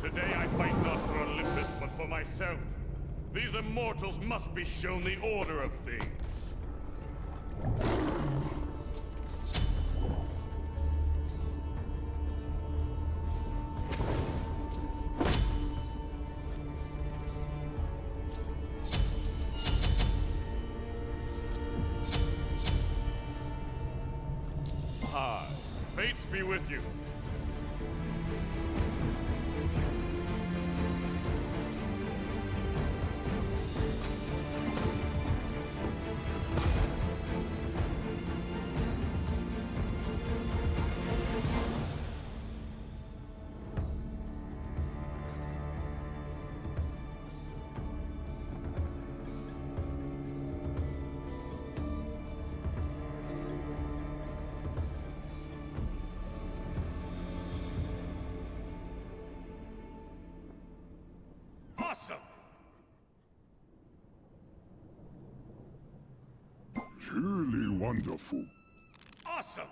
Today I fight not for Olympus, but for myself. These immortals must be shown the order of things. Fates be with you. Awesome! Truly wonderful. Awesome!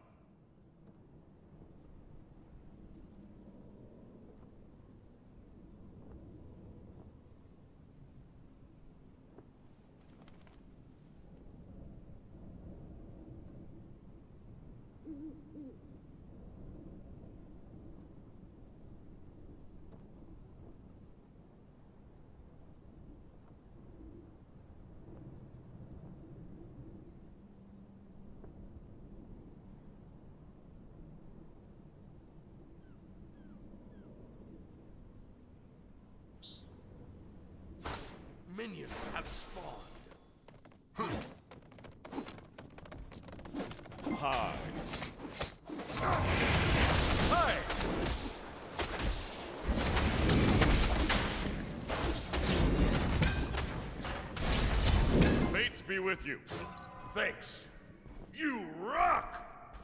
Minions have spawned. Hi. Hi! Fates be with you. Thanks. You rock!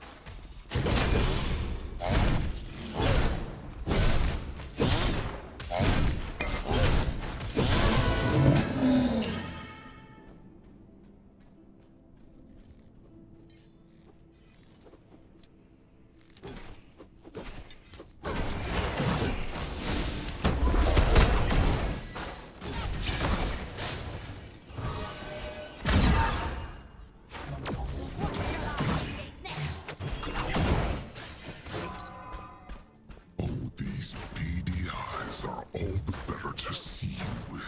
Are all the better to see you with.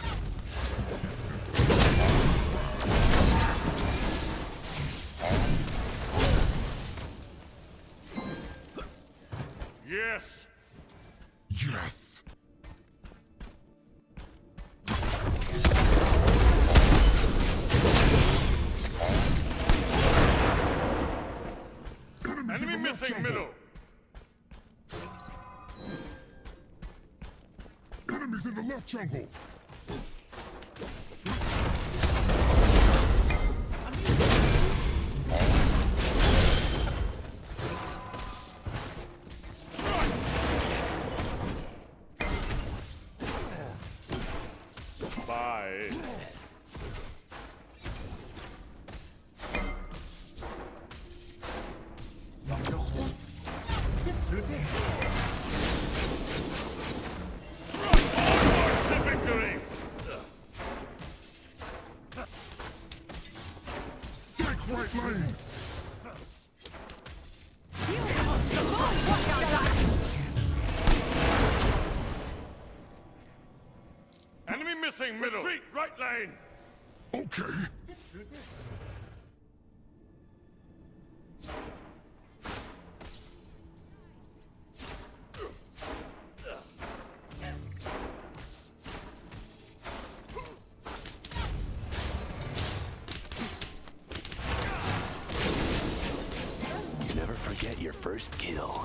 Yes! Yes! Enemy missing middle! Enemies in the left jungle! Bye. Victory! Take right lane! Enemy missing middle! Retreat, right lane! Okay. Never forget your first kill.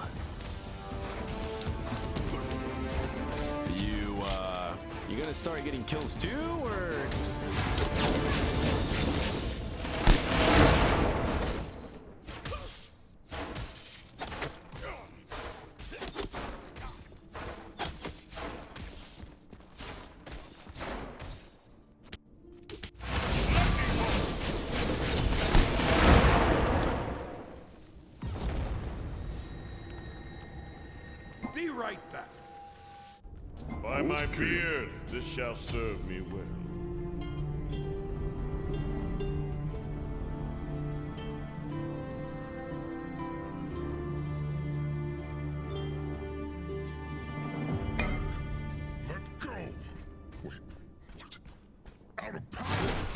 You gonna start getting kills too, or? Be right back. By my beard, this shall serve me well. Let's go! Wait, what? Out of power!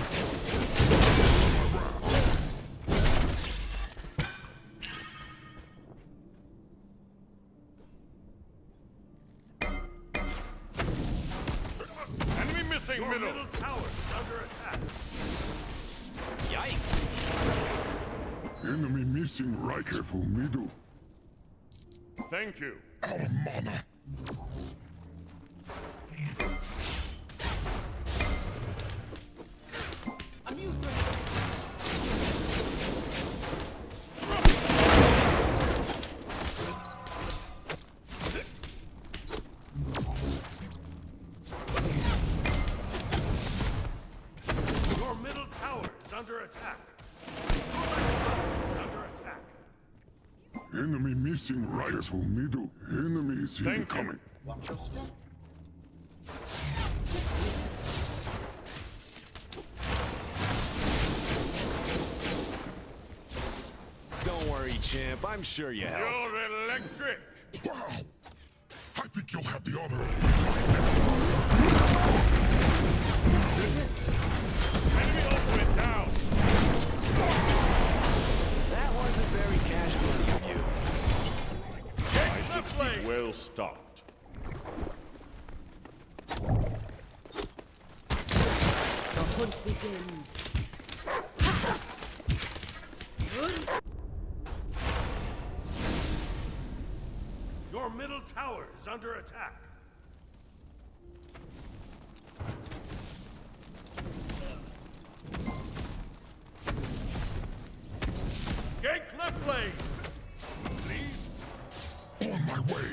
Enemy missing Your middle. middle tower is under attack. Yikes! Enemy missing right. Careful, middle. Thank you. Out of mana. Your middle tower is under attack. Your middle tower is under attack. Enemy missing right. Careful, middle. Enemy is Thank you. incoming. Watch your step. Don't worry, champ. I'm sure you helped. You're electric. Wow! I think you'll have the honor of Enemy ultimate down. That wasn't very cash money of you. I should be well stocked. The hunt begins. Your middle tower is under attack. Gank left lane. Please. on my way.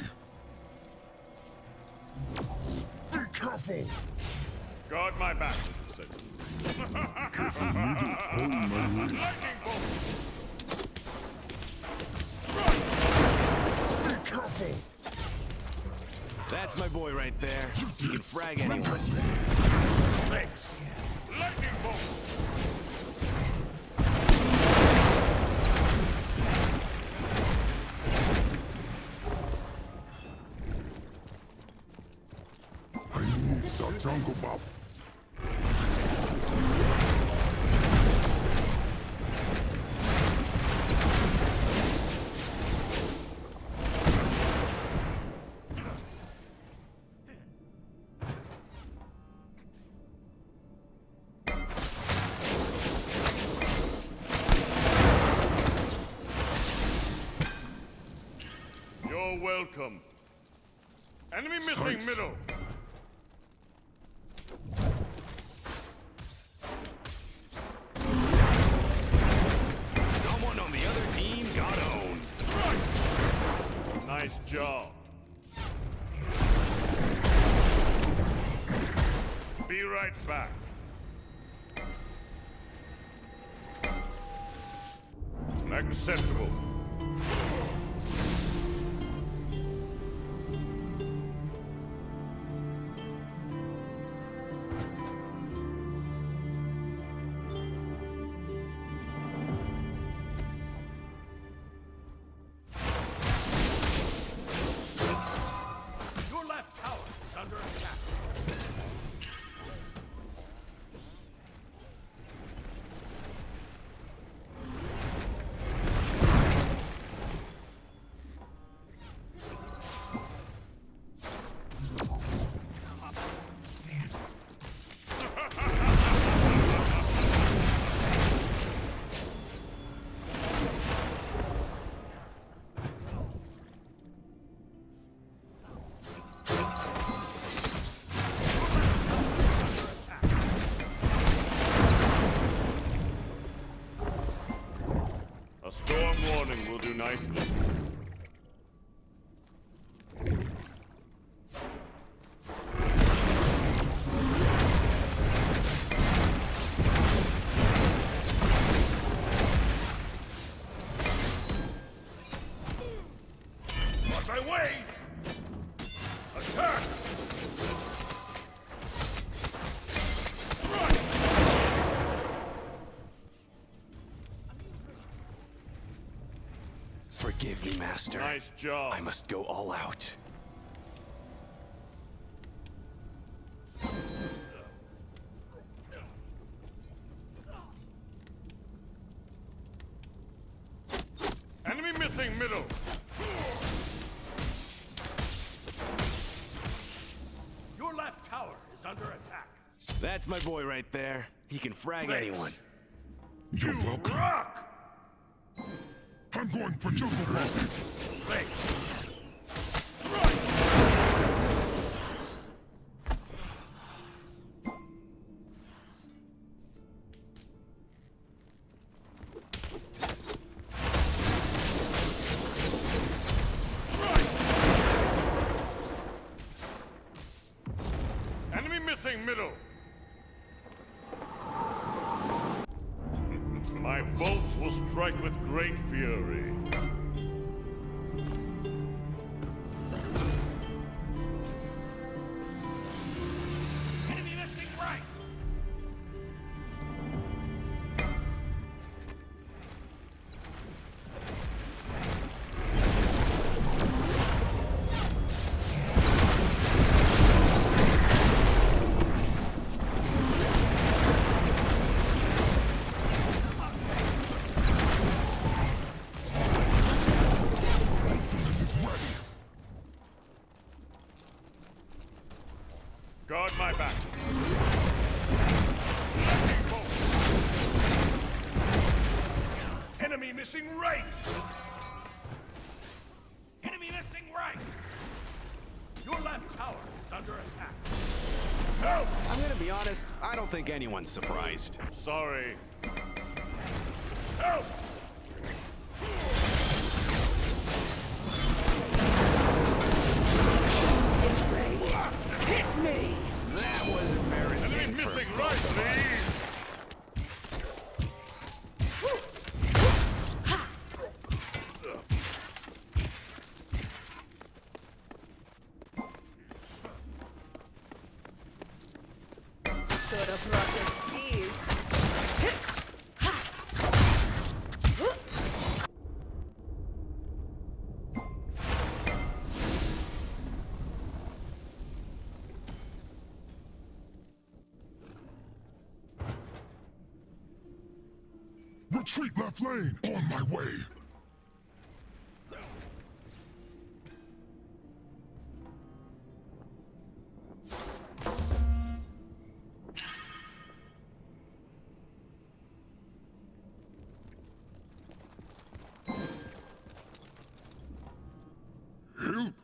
Be careful! Guard my back, little citizen. Careful, middle. On my way. Lightning bolt. Be careful! That's my boy right there. You He can did frag anyone. splendidly. Thanks. Lightning bolt. I need some jungle buff. You're welcome. Enemy missing Thanks. middle. Someone on the other team got owned. Nice job. Be right back. Acceptable. Your left tower is under attack. A storm warning will do nicely. On my way! Attack! master. Nice job. I must go all out. Enemy missing middle. Your left tower is under attack. That's my boy right there. He can frag anyone. You're welcome. Rock! I'm going for jungle rock. Wait. Strike! Enemy missing middle. My bolts will strike with great fury. Enemy missing right. Ultimate is ready. Guard my back. Enemy missing right. Enemy missing right. Your left tower is under attack. Help! I'm gonna be honest, I don't think anyone's surprised. Sorry. Help! Hit me! That was embarrassing. Enemy for missing both right, of us. please. Should have brought your skis. Retreat left lane. On my way. Help!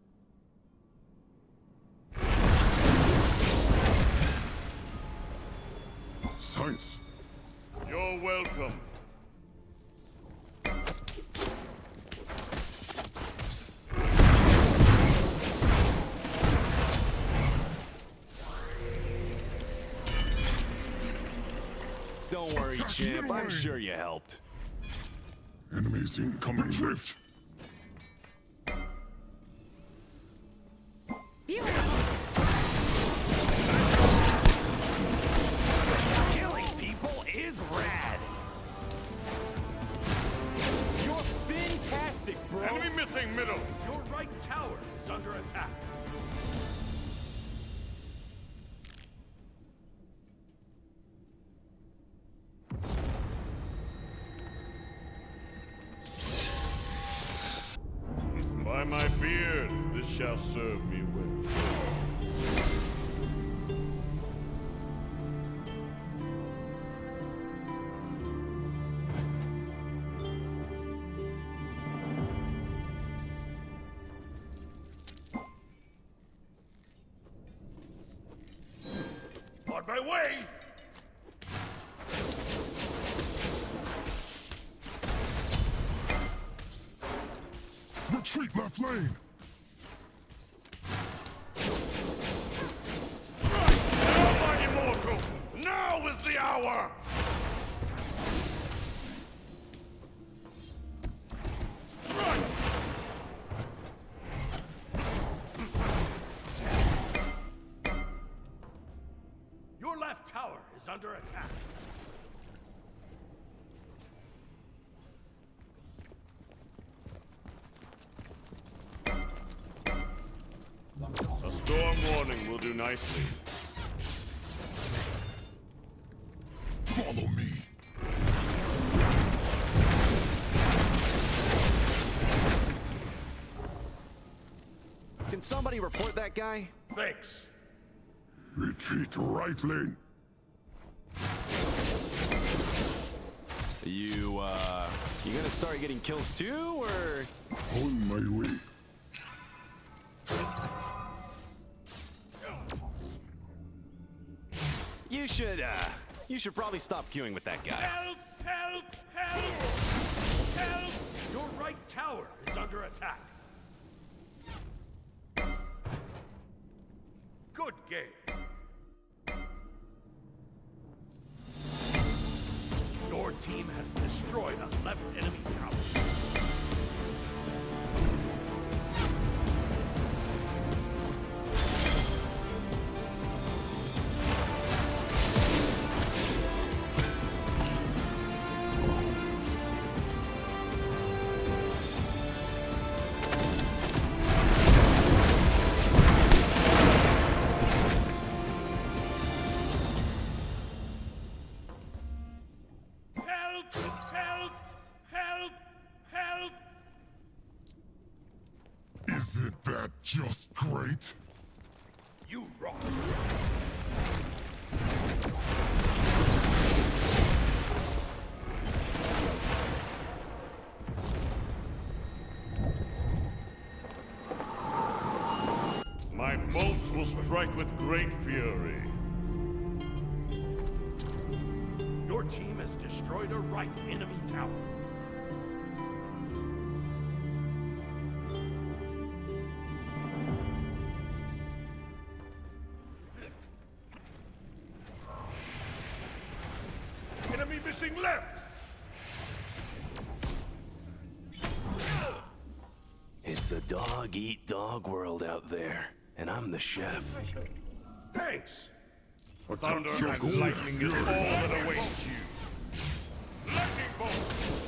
Science. You're welcome. Don't worry, champ. I'm sure you helped. Enemies incoming. Retreat. Killing people is rad. You're fantastic, bro. Enemy missing middle. Your right tower is under attack. By my beard, this shall serve me well. On my way! Retreat left lane. Now, my immortals! Now is the hour! Strike! Your left tower is under attack. warning will do nicely. Follow me. Can somebody report that guy? Thanks. Retreat to right lane. You gonna start getting kills too, or? On my way. You should probably stop queuing with that guy. Help! Help! Help! Help! Your right tower is under attack. Good game. Your team has destroyed a left enemy tower. Isn't that just great? You rock. My bolts will strike with great fury. Your team has destroyed a right enemy tower. Enemy missing left! It's a dog-eat-dog world out there, and I'm the chef. Thanks! Thunder and lightning is all that awaits you. Lightning bolt!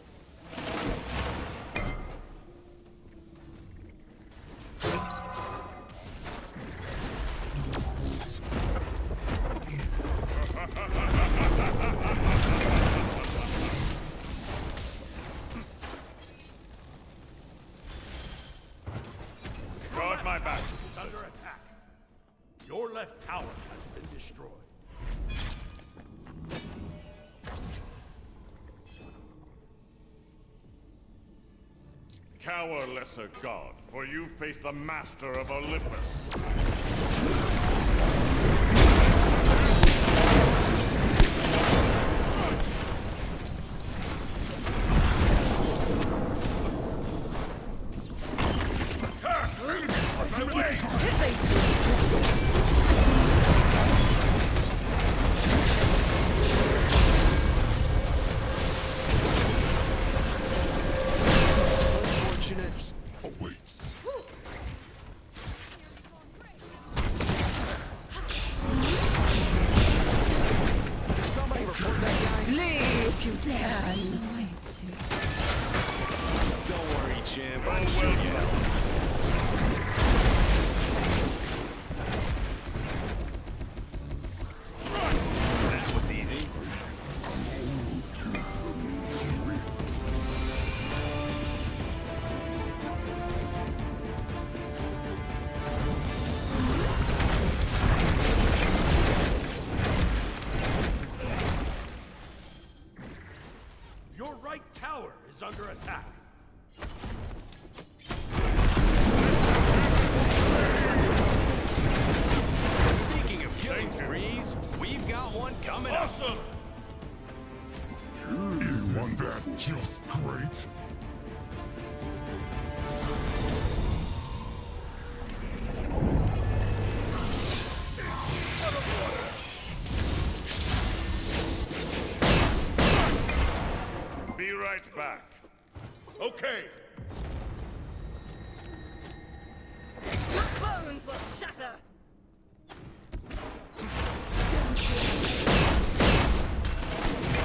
Guard my back. Is under attack. Your left tower has been destroyed. Cower, lesser god, for you face the master of Olympus. Unfortunate awaits. Can somebody report that guy? Leave if you dare. Anoint you. Don't worry, champ. I'm sure you know. That was easy. Your right tower is under attack. Speaking of killing sprees, we've got one coming up. Awesome! Isn't that just great? Be right back. Okay. Your bones will shatter.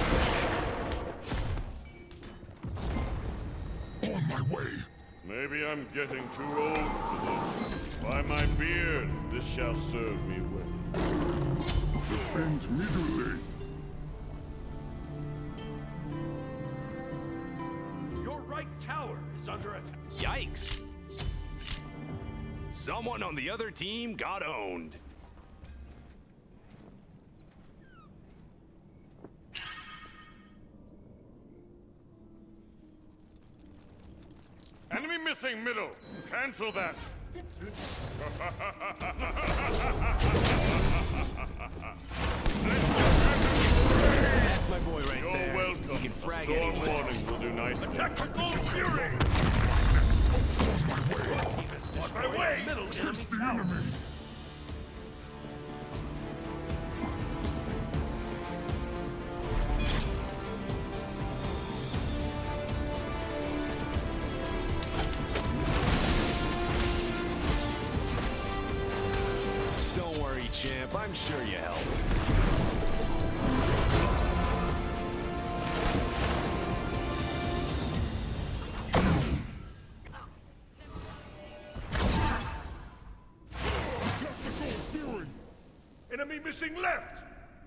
On my way. Maybe I'm getting too old for this. By my beard, this shall serve me well. Defend middle lane. Your right tower is under attack. Yikes! Someone on the other team got owned. Enemy missing middle. Cancel that. That's my boy right You're there. welcome. He can A frag storm anyone. warning will do nicely. Tactical fury! On my way! Middle enemy It's the tower. enemy. Don't worry, champ. I'm sure you helped. Tactical fury. Enemy missing left!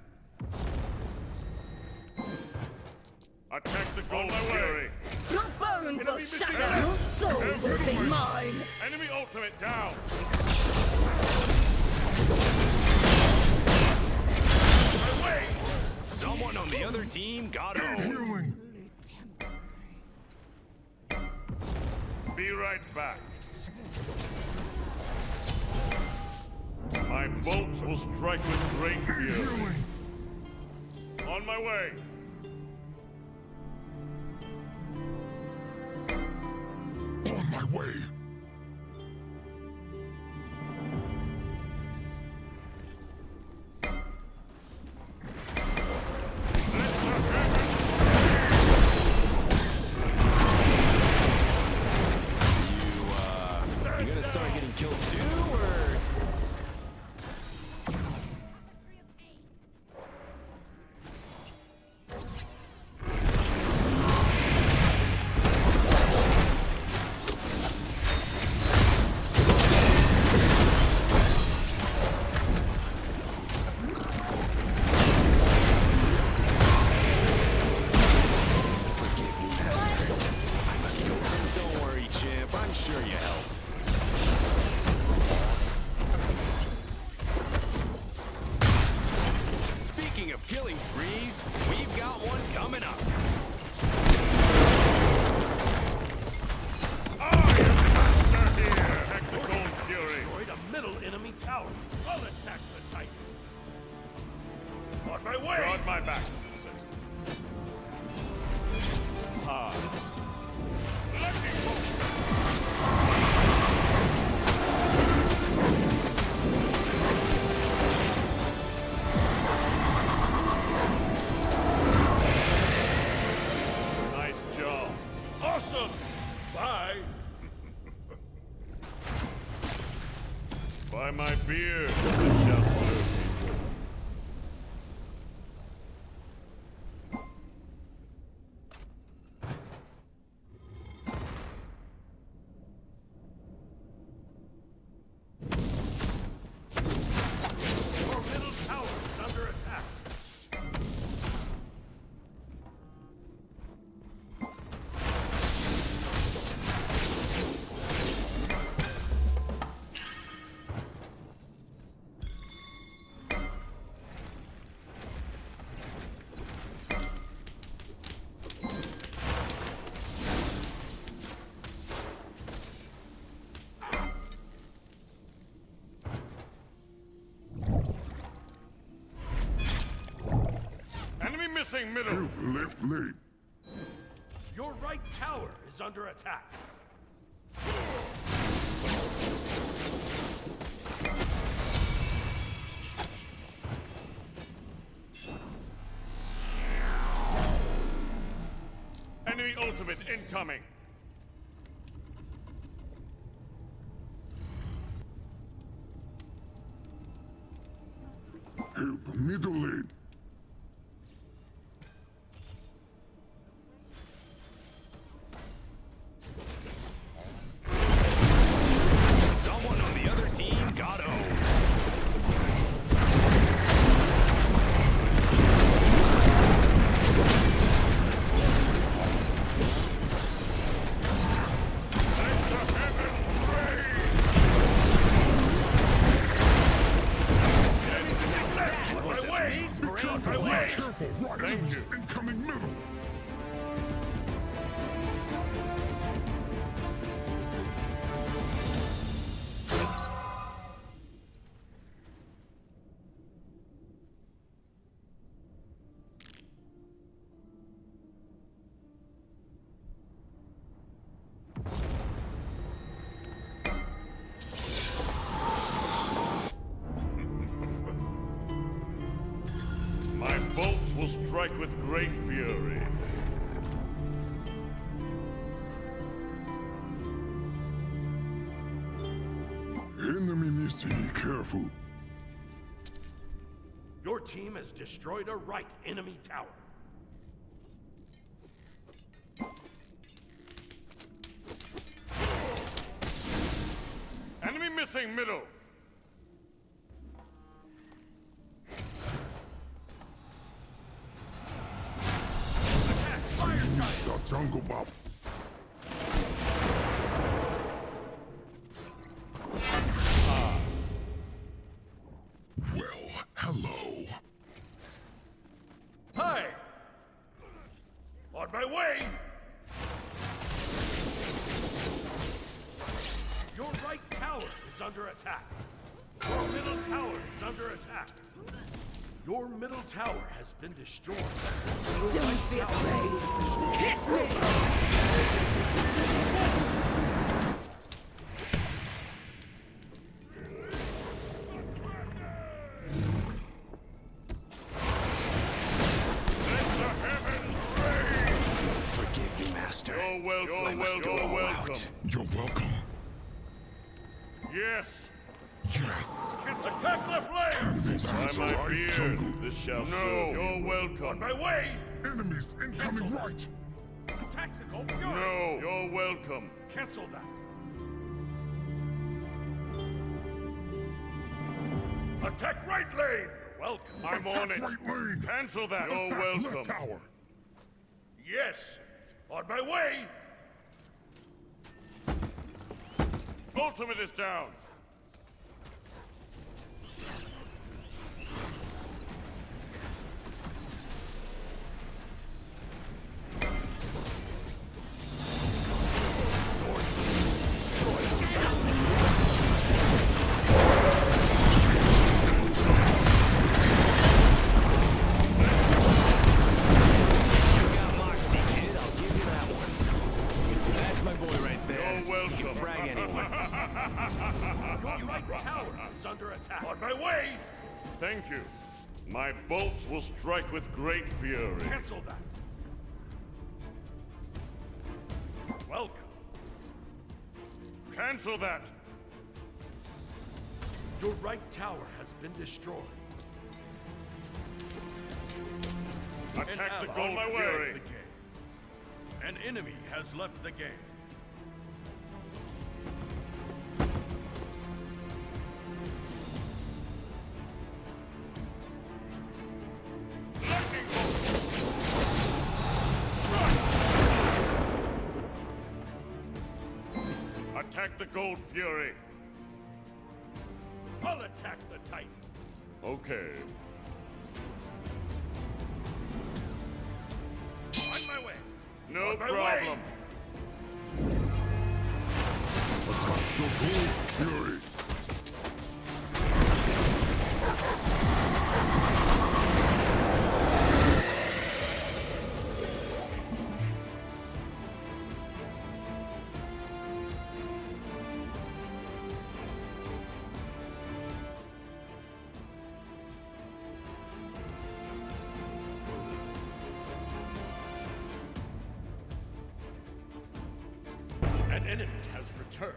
Attack the gold fury. Your bones will Enemy shatter. missing Your soul will be mine. Enemy ultimate down. My way! Someone on the other team got owned. Healing. Be right back. My bolts will strike with great fury. Healing. On my way. On my way. You gonna start getting kills too, or? Forgive me, Master. I must go. Don't worry, champ. I'm sure you helped. Speaking of killing sprees, we've got one coming up. I am the master here. Attack the gold fury. Destroyed a middle enemy tower. I'll attack the Titan. On my way! You're on my back. Sit. Lightning bolt. Nice job. Awesome! Bye! By my beard, this shall serve me well. Your middle tower is under attack. Enemy missing middle. Help left lane. Your right tower is under attack. Enemy ultimate incoming. Help middle lane. Right. Thank Enemies you. incoming middle. My bolts will strike with great fury. Enemy missile, careful. Your team has destroyed a right enemy tower. Enemy missing middle. Attack! Fire giant! The jungle buff. Well, hello. Hi! On my way! Your right tower is under attack. Your middle tower is under attack. Your middle tower has been destroyed. Your Don't right be tower afraid. has been destroyed. Hit me! Forgive me, Master. You're welcome. I must go all out. You're welcome. Yes. Yes. It's attack left lane! Cancel By that. my Right beard, jungle. this shall serve. You're On welcome. my way! Enemies incoming right. Tactical fury! No, you're welcome. Cancel that. Attack right lane! Welcome. I'm Attack on it. right lane. Cancel that. You're Attack welcome. left tower. Yes! On my way! Ultimate is down. Moxie, kid. I'll give you that one. That's my boy right there. You're welcome. He can frag anyone. Your right tower is under attack. On my way! Thank you. My bolts will strike with great fury. Cancel that. Welcome. Cancel that. Your right tower has been destroyed. Attack the gold my fury. way. An enemy has left the game. Lightning bolt. Attack the gold fury. I'll attack the Titan. Okay. On my way. No On my problem. Attack the gold fury. An enemy has returned.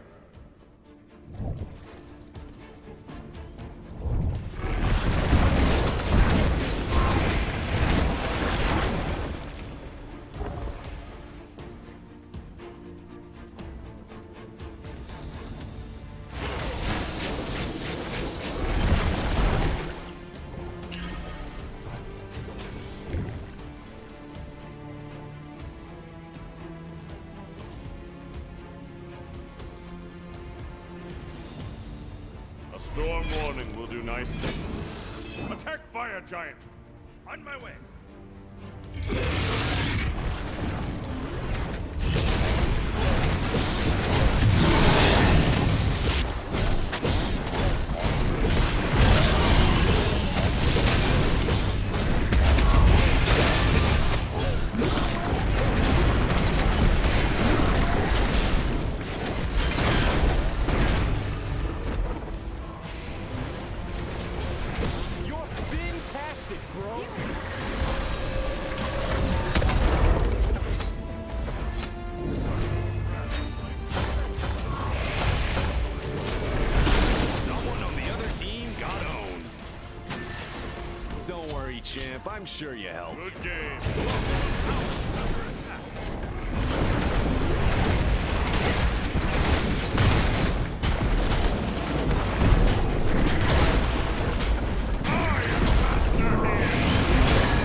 A storm warning will do nicely. Attack fire giant. On my way. Champ, I'm sure you helped. Good game.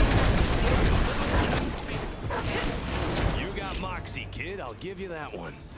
You got moxie, kid. I'll give you that one.